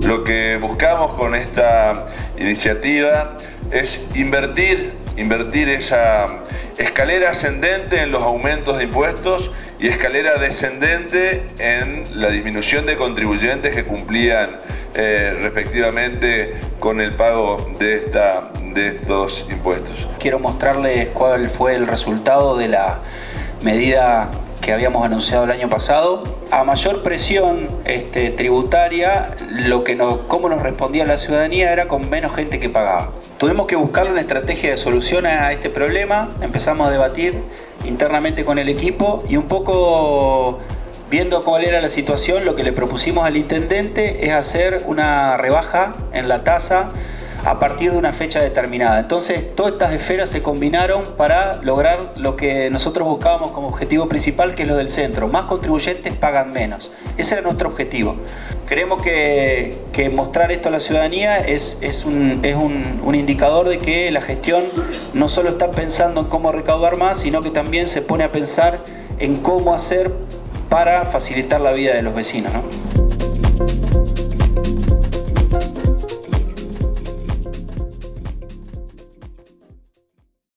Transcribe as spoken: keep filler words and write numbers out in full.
Lo que buscamos con esta iniciativa es invertir, invertir esa escalera ascendente en los aumentos de impuestos y escalera descendente en la disminución de contribuyentes que cumplían eh, respectivamente con el pago de, esta, de estos impuestos. Quiero mostrarles cuál fue el resultado de la medida que habíamos anunciado el año pasado. A mayor presión este, tributaria, lo que nos, cómo nos respondía la ciudadanía era con menos gente que pagaba. Tuvimos que buscar una estrategia de solución a este problema, empezamos a debatir internamente con el equipo y un poco viendo cuál era la situación, lo que le propusimos al intendente es hacer una rebaja en la tasa a partir de una fecha determinada. Entonces, todas estas esferas se combinaron para lograr lo que nosotros buscábamos como objetivo principal, que es lo del centro. Más contribuyentes pagan menos. Ese era nuestro objetivo. Creemos que, que mostrar esto a la ciudadanía es, es, un, es un, un indicador de que la gestión no solo está pensando en cómo recaudar más, sino que también se pone a pensar en cómo hacer para facilitar la vida de los vecinos, ¿no?